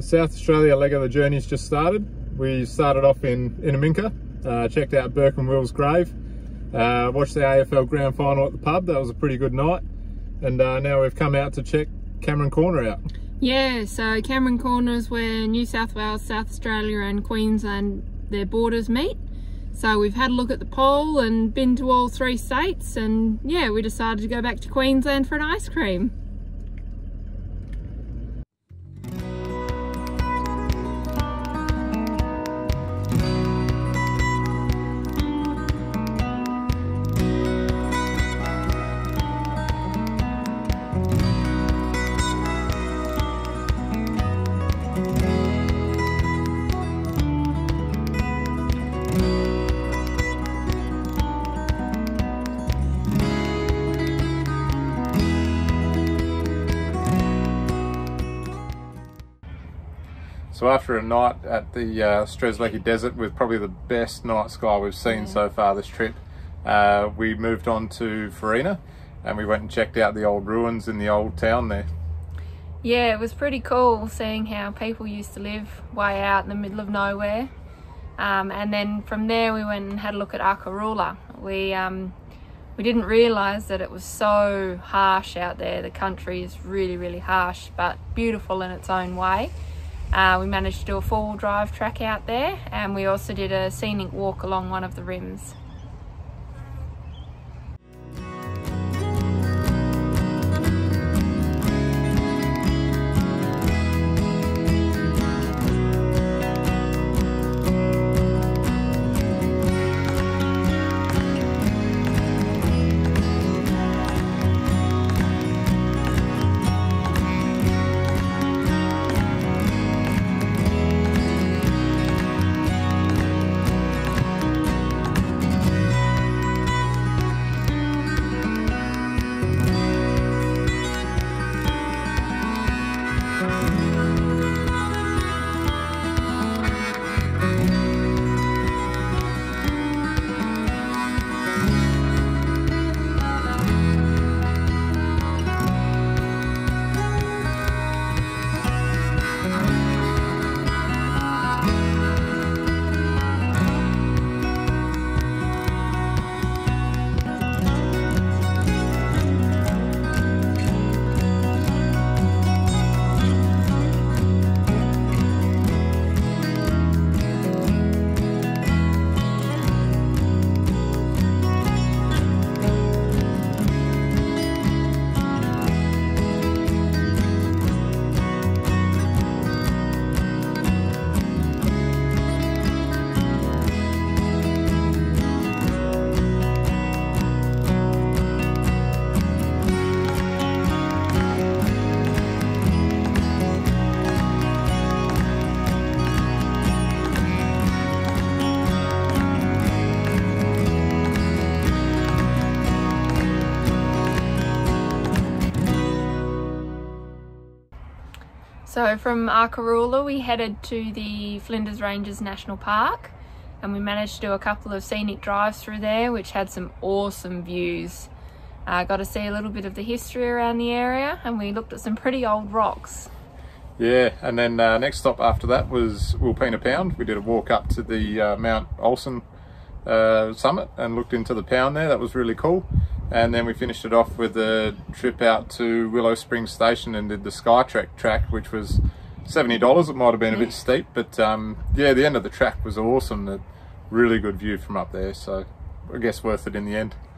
The South Australia leg of the journey's just started. We started off in Inaminka, checked out Burke and Will's grave, watched the AFL Grand Final at the pub. That was a pretty good night. And now we've come out to check Cameron Corner out. Yeah, so Cameron Corner is where New South Wales, South Australia and Queensland, their borders meet. So we've had a look at the pole and been to all 3 states, and yeah, we decided to go back to Queensland for an ice cream. So after a night at the Strzelecki Desert with probably the best night sky we've seen so far this trip, we moved on to Farina and we went and checked out the old ruins in the old town there. Yeah, it was pretty cool seeing how people used to live way out in the middle of nowhere. And then from there we went and had a look at Arkaroola. We didn't realise that it was so harsh out there. The country is really, really harsh, but beautiful in its own way. We managed to do a 4-wheel drive track out there, and we also did a scenic walk along one of the rims. So from Arkaroola we headed to the Flinders Ranges National Park, and we managed to do a couple of scenic drives through there which had some awesome views. Got to see a little bit of the history around the area, and we looked at some pretty old rocks. Yeah, and then next stop after that was Wilpena Pound. We did a walk up to the Mount Olson summit and looked into the pound there. That was really cool. And then we finished it off with a trip out to Willow Springs station and did the Skytrek track, which was $70. It might have been a bit steep, but yeah, the end of the track was awesome. A really good view from up there, so I guess worth it in the end.